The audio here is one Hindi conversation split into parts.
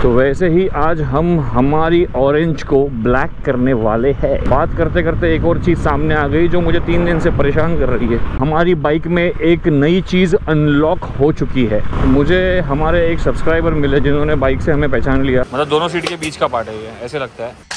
तो वैसे ही आज हम हमारी ऑरेंज को ब्लैक करने वाले हैं। बात करते करते एक और चीज़ सामने आ गई जो मुझे 3 दिन से परेशान कर रही है। हमारी बाइक में एक नई चीज़ अनलॉक हो चुकी है। मुझे हमारे एक सब्सक्राइबर मिले जिन्होंने बाइक से हमें पहचान लिया। मतलब दोनों सीट के बीच का पार्ट है ये, ऐसे लगता है।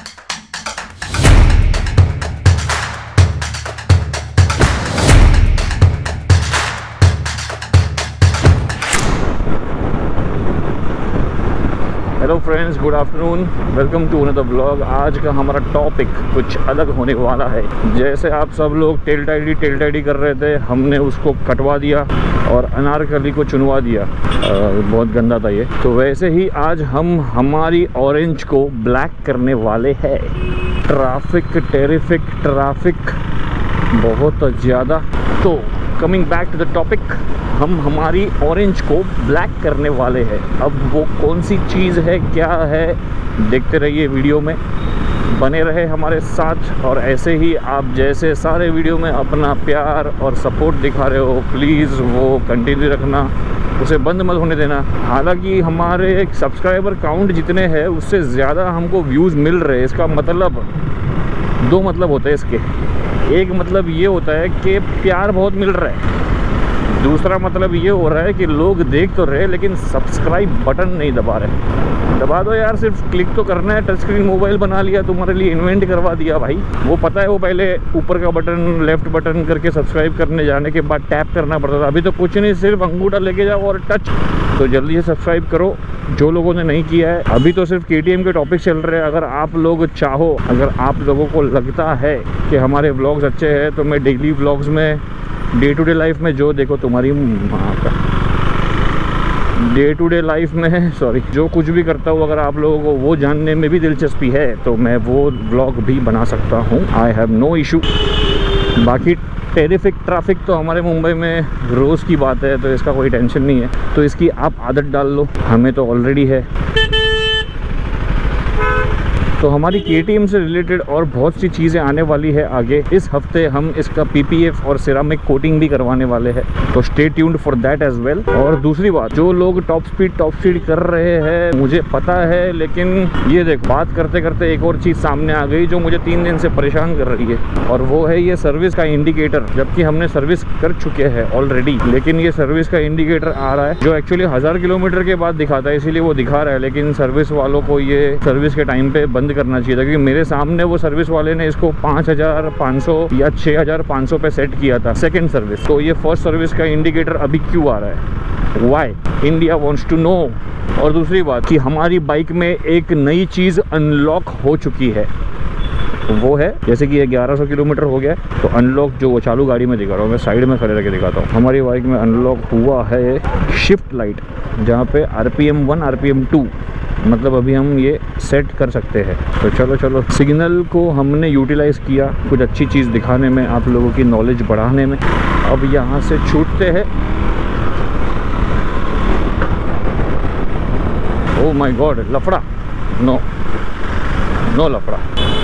Hello friends, good afternoon, welcome to another vlog. आज का हमारा टॉपिक कुछ अलग होने वाला है। जैसे आप सब लोग टेल टाइडी कर रहे थे, हमने उसको कटवा दिया और अनारकली को चुनवा दिया। बहुत गंदा था ये। तो वैसे ही आज हम हमारी ऑरेंज को ब्लैक करने वाले हैं। टेरिफिक ट्रैफिक बहुत ज़्यादा। तो coming back to the topic, हम हमारी ऑरेंज को ब्लैक करने वाले हैं। अब वो कौन सी चीज़ है, क्या है, देखते रहिए वीडियो में, बने रहे हमारे साथ। और ऐसे ही आप जैसे सारे वीडियो में अपना प्यार और सपोर्ट दिखा रहे हो, प्लीज़ वो कंटिन्यू रखना, उसे बंद मत होने देना। हालांकि हमारे सब्सक्राइबर काउंट जितने हैं उससे ज़्यादा हमको व्यूज़ मिल रहे हैं। इसका मतलब दो मतलब होते हैं इसके। एक मतलब ये होता है कि प्यार बहुत मिल रहा है, दूसरा मतलब ये हो रहा है कि लोग देख तो रहे लेकिन सब्सक्राइब बटन नहीं दबा रहे। दबा दो यार, सिर्फ क्लिक तो करना है। टच स्क्रीन मोबाइल बना लिया, तुम्हारे लिए इन्वेंट करवा दिया भाई। वो पता है, वो पहले ऊपर का बटन लेफ्ट बटन करके सब्सक्राइब करने जाने के बाद टैप करना पड़ता था। अभी तो कुछ नहीं, सिर्फ अंगूठा लेके जाओ और टच। तो जल्दी से सब्सक्राइब करो जो लोगों ने नहीं किया है। अभी तो सिर्फ KTM के टॉपिक चल रहे हैं। अगर आप लोग चाहो, अगर आप लोगों को लगता है कि हमारे व्लॉग्स अच्छे हैं, तो मैं डेली व्लॉग्स में, डे टू डे लाइफ में जो देखो, तुम्हारी माँ का डे टू डे लाइफ में जो कुछ भी करता हूँ, अगर आप लोगों को वो जानने में भी दिलचस्पी है तो मैं वो व्लॉग भी बना सकता हूँ। I have no issue. बाकी टेरिफिक ट्रैफिक तो हमारे मुंबई में रोज़ की बात है, तो इसका कोई टेंशन नहीं है। तो इसकी आप आदत डाल लो, हमें तो ऑलरेडी है। तो हमारी KTM से रिलेटेड और बहुत सी चीज़ें आने वाली है आगे। इस हफ्ते हम इसका PPF और सिरामिक कोटिंग भी करवाने वाले हैं, तो stay tuned for that as well. और दूसरी बात, जो लोग टॉप स्पीड कर रहे हैं मुझे पता है, लेकिन ये देख, बात करते करते एक और चीज़ सामने आ गई जो मुझे 3 दिन से परेशान कर रही है, और वो है ये सर्विस का इंडिकेटर। जबकि हमने सर्विस कर चुके हैं ऑलरेडी, लेकिन ये सर्विस का इंडिकेटर आ रहा है जो एक्चुअली 1000 किलोमीटर के बाद दिखाता है, इसीलिए वो दिखा रहा है। लेकिन सर्विस वालों को ये सर्विस के टाइम पे बंद करना चाहिए था, क्योंकि मेरे सामने वो सर्विस वाले ने इसको 5500 या 6500 पे सेट किया था सेकंड सर्विस। तो ये फर्स्ट सर्विस का इंडिकेटर अभी क्यों आ रहा है? Why? India wants to know. और दूसरी बात कि हमारी बाइक में एक नई चीज़ अनलॉक हो चुकी है। वो है, जैसे कि ये 1100 किलोमीटर हो गया, तो अनलॉक जो वो चालू गाड़ी में दिखा रहा हूँ, मैं साइड में खड़े रख के दिखाता हूँ। हमारी बाइक में अनलॉक हुआ है शिफ्ट लाइट, जहाँ पे RPM 1 RPM 2 मतलब अभी हम ये सेट कर सकते हैं। तो चलो सिग्नल को हमने यूटिलाइज़ किया कुछ अच्छी चीज़ दिखाने में, आप लोगों की नॉलेज बढ़ाने में। अब यहाँ से छूटते हैं। ओह माय गॉड, लफड़ा। नो लफड़ा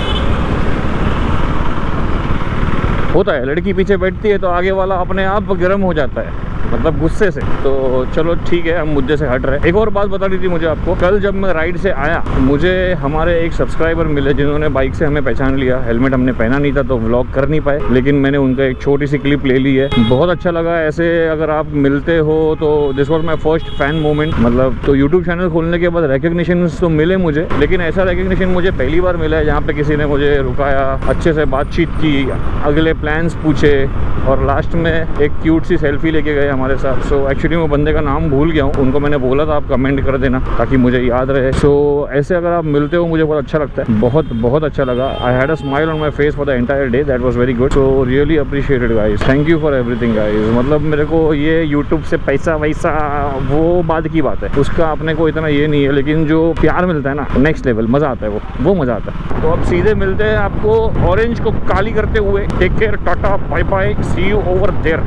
होता है। लड़की पीछे बैठती है तो आगे वाला अपने आप गर्म हो जाता है, मतलब गुस्से से। तो चलो ठीक है, हम मुद्दे से हट रहे। एक और बात बता दी थी मुझे आपको, कल जब मैं राइड से आया, मुझे हमारे एक सब्सक्राइबर मिले जिन्होंने बाइक से हमें पहचान लिया। हेलमेट हमने पहना नहीं था तो व्लॉग कर नहीं पाए, लेकिन मैंने उनका एक छोटी सी क्लिप ले ली है। बहुत अच्छा लगा। ऐसे अगर आप मिलते हो तो this was my first fan moment. मतलब तो यूट्यूब चैनल खोलने के बाद रिकग्निशन तो मिले मुझे, लेकिन ऐसा रिकग्निशन मुझे पहली बार मिला है जहाँ पे किसी ने मुझे रुकाया, अच्छे से बातचीत की, अगले प्लान्स पूछे और लास्ट में एक क्यूट सी सेल्फी लेके गए हमारे साथ। सो एक्चुअली मैं बंदे का नाम भूल गया हूँ, उनको मैंने बोला था आप कमेंट कर देना ताकि मुझे याद रहे। सो ऐसे अगर आप मिलते हो मुझे बहुत अच्छा लगता है, बहुत अच्छा लगा। I had a smile on my face for the entire day, that was very good. So really appreciated guys, thank you for everything guys. मतलब मेरे को ये यूट्यूब से पैसा वैसा वो बाद की बात है, उसका अपने को इतना ये नहीं है, लेकिन जो प्यार मिलता है ना, नेक्स्ट लेवल, मज़ा आता है, वो मज़ा आता है। तो अब सीधे मिलते हैं आपको ऑरेंज को काली करते हुए। Take care, tata, bye bye, see you over there.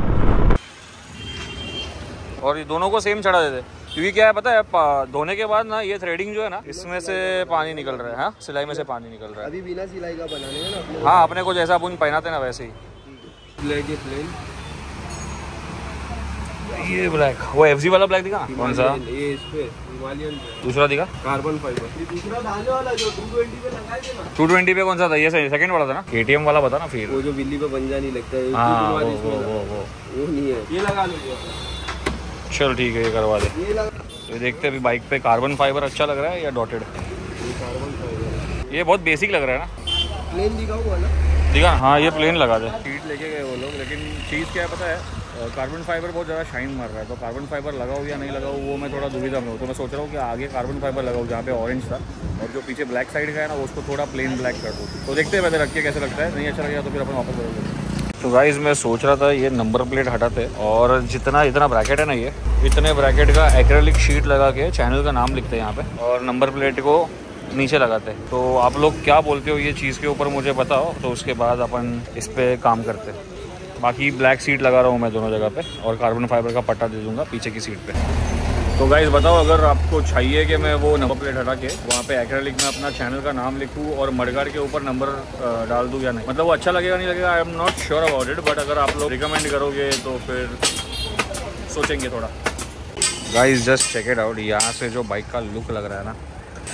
और ये दोनों को सेम चढ़ा देते, क्योंकि क्या है पता है, धोने के बाद ना ये थ्रेडिंग जो है ना, इसमें से पानी निकल रहा है। हाँ, सिलाई में से पानी निकल रहा है। अभी बिना सिलाई का बनाने हैं ना। हाँ, अपने को जैसा अपन पहनाते ना वैसे ही। ये ब्लैक, वो FZ वाला ब्लैक दिखा। कौन सा? ये इस पे हिमालयन दूसरा दिखा कार्बन फाइबर, ये दूसरा डालने वाला जो 220 पे लगाए थे ना। 220 पे कौन सा था? ये सेकंड वाला था ना, KTM वाला बता ना फिर। वो जो बिल्ली पे पंजा नहीं लगता है। हाँ वो नहीं है, ये लगा लो। चल ठीक है, ये करवा दे। ये देखते हैं अभी बाइक पे कार्बन फाइबर अच्छा लग रहा है या डॉटेड। कार्बन फाइबर ये बहुत बेसिक लग रहा है ना। प्लेन दिखाऊँ वाला दिखा, हाँ ये प्लेन लगा दे। सीट लेके गए वो लोग, लेकिन चीज़ क्या है पता है, कार्बन फाइबर बहुत ज़्यादा शाइन मार रहा है, तो कार्बन फाइबर लगाओ या नहीं लगाओ वो मैं थोड़ा दुविधा में हूँ। तो मैं सोच रहा हूँ कि आगे कार्बन फाइबर लगाऊँ जहाँ पे ऑरेंज था, और जो पीछे ब्लैक साइड का है ना उसको थोड़ा प्लेन ब्लैक कर दूँ। तो देखते हैं पहले रख के कैसे लगता है, नहीं अच्छा लगेगा तो फिर अपन वापस बदल। तो गाइस मैं सोच रहा था ये नंबर प्लेट हटाते और इतना ब्रैकेट है ना, ये इतने ब्रैकेट का एक्रेलिक शीट लगा के चैनल का नाम लिखते हैं यहाँ पे और नंबर प्लेट को नीचे लगाते हैं। तो आप लोग क्या बोलते हो ये चीज़ के ऊपर मुझे बताओ, तो उसके बाद अपन इस पर काम करते हैं। बाकी ब्लैक सीट लगा रहा हूँ मैं दोनों जगह पे और कार्बन फाइबर का पट्टा दे दूँगा पीछे की सीट पे। तो गाइस बताओ अगर आपको चाहिए कि मैं वो नंबर प्लेट हटा के वहाँ पे एक्रेलिक में अपना चैनल का नाम लिखूँ और मडगार्ड के ऊपर नंबर डाल दूँ या नहीं, मतलब वो अच्छा लगेगा नहीं लगेगा, I am not sure about it, but अगर आप लोग रिकमेंड करोगे तो फिर सोचेंगे थोड़ा। Guys just check it out, यहाँ से जो बाइक का लुक लग रहा है ना,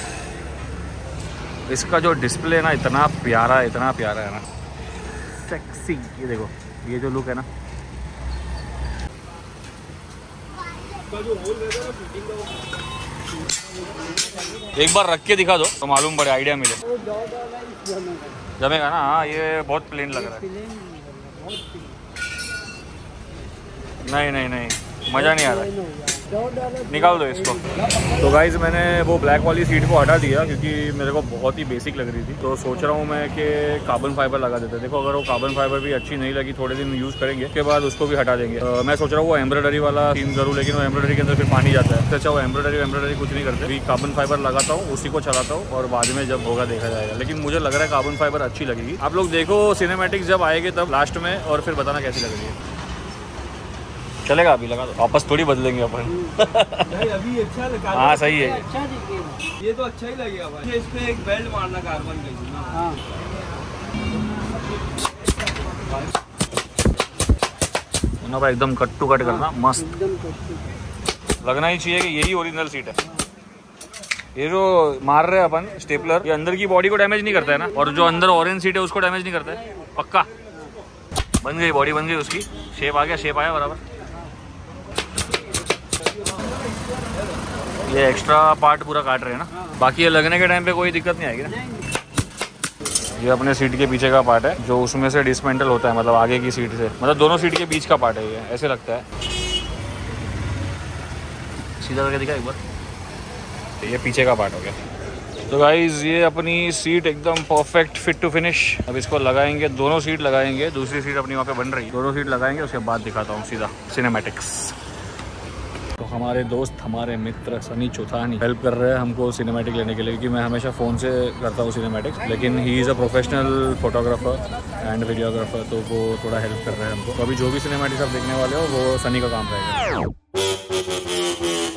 इसका जो डिस्प्ले है ना इतना प्यारा है ना, सेक्सी। ये देखो ये जो लुक है ना, एक बार रख के दिखा दो तो मालूम पड़े, आइडिया मिले। जमेगा ना? हाँ ये बहुत प्लेन लग रहा है। नहीं मज़ा नहीं आ रहा है, निकाल दो इसको। तो गाइज मैंने वो ब्लैक वाली सीट को हटा दिया क्योंकि मेरे को बहुत ही बेसिक लग रही थी। तो सोच रहा हूँ मैं कि कार्बन फाइबर लगा देते। देखो अगर वो कार्बन फाइबर भी अच्छी नहीं लगी, थोड़े दिन यूज़ करेंगे उसके बाद उसको भी हटा देंगे। मैं सोच रहा हूँ वो एम्ब्रॉयडरी वाला सीन करूँ, लेकिन वो एम्ब्रॉयडरी के अंदर फिर पानी जाता है। अच्छा वो एम्ब्रॉयडरी कुछ नहीं करते, कार्बन फाइबर लगाता हूँ, उसी को चलाता हूँ और बाद में जब होगा देखा जाएगा। लेकिन मुझे लग रहा है कार्बन फाइबर अच्छी लगेगी। आप लोग देखो सिनेमैटिक्स जब आएंगे तब लास्ट में, और फिर बताना कैसी लग रही है। चलेगा अभी लगा दो, वापस थोड़ी बदलेंगे अपन। नहीं अभी अच्छा लगा। हाँ सही है, अच्छा दिखेगा, ये तो अच्छा ही लगेगा भाई। इस पे एक बेल्ट मारना कार्बन की ना। हाँ भाई एकदम कट टू कट करना, मस्त लगना ही चाहिए कि यही ओरिजिनल सीट है। ये जो मार रहे हैं अपन स्टेपलर, ये अंदर की बॉडी को डैमेज नहीं करता है ना, और जो अंदर ऑरेंज सीट है उसको डैमेज नहीं करता है। पक्का बन गई, बॉडी बन गई उसकी, शेप आ गया, शेप आया बराबर। ये एक्स्ट्रा पार्ट पूरा काट रहे हैं ना, बाकी ये लगने के टाइम पे कोई दिक्कत नहीं आएगी ना। ये अपने सीट के पीछे का पार्ट है जो उसमें से डिसमेंटल होता है, मतलब आगे की सीट से, मतलब दोनों सीट के बीच का पार्ट है ये, ऐसे लगता है। सीधा करके दिखा एक बार, ये पीछे का पार्ट हो गया। तो गाइज ये अपनी सीट एकदम परफेक्ट फिट टू फिनिश। अब इसको लगाएंगे, दोनों सीट लगाएंगे, दूसरी सीट अपनी वहाँ पे बन रही है, दोनों सीट लगाएंगे, उसके बाद दिखाता हूँ सीधा सिनेमैटिक्स। तो हमारे दोस्त, हमारे मित्र सनी चौथानी हेल्प कर रहे हैं हमको सिनेमैटिक लेने के लिए, क्योंकि मैं हमेशा फ़ोन से करता हूँ सिनेमैटिक्स, लेकिन he is a professional photographer and videographer, तो वो थोड़ा हेल्प कर रहे हैं हमको। तो अभी जो भी सिनेमैटिक्स आप देखने वाले हो वो सनी का काम रहेगा।